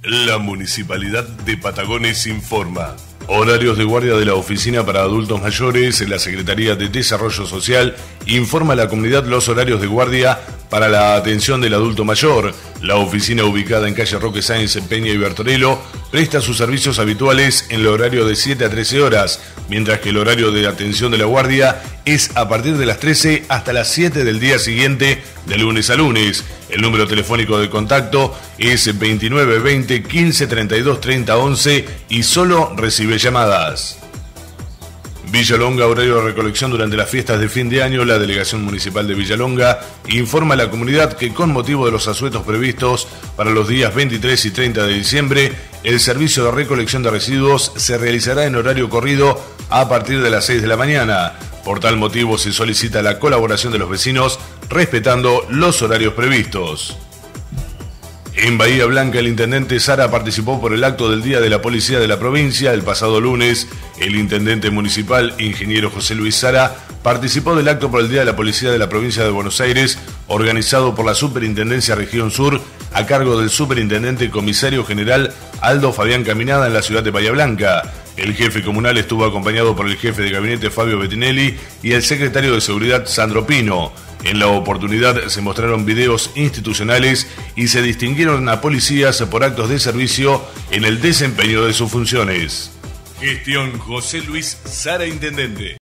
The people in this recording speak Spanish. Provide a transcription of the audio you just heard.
La Municipalidad de Patagones informa. Horarios de guardia de la Oficina para Adultos Mayores. La Secretaría de Desarrollo Social informa a la comunidad los horarios de guardia para la atención del adulto mayor. La oficina, ubicada en calle Roque Sáenz, Peña y Bertorello, presta sus servicios habituales en el horario de 7 a 13 horas, mientras que el horario de atención de la guardia es a partir de las 13 hasta las 7 del día siguiente, de lunes a lunes. El número telefónico de contacto es 2920 15 32 30 11 y solo recibe llamadas. Villalonga, horario de recolección durante las fiestas de fin de año. La Delegación Municipal de Villalonga informa a la comunidad que con motivo de los asuetos previstos para los días 23 y 30 de diciembre, el servicio de recolección de residuos se realizará en horario corrido a partir de las 6 de la mañana. Por tal motivo se solicita la colaboración de los vecinos respetando los horarios previstos. En Bahía Blanca, el intendente Sara participó por el acto del Día de la Policía de la provincia. El pasado lunes, el intendente municipal, ingeniero José Luis Sara, participó del acto por el Día de la Policía de la provincia de Buenos Aires, organizado por la Superintendencia Región Sur, a cargo del superintendente comisario general Aldo Fabián Caminada en la ciudad de Bahía Blanca. El jefe comunal estuvo acompañado por el jefe de gabinete Fabio Bettinelli y el secretario de Seguridad Sandro Pino. En la oportunidad se mostraron videos institucionales y se distinguieron a policías por actos de servicio en el desempeño de sus funciones. Gestión José Luis Sara, intendente.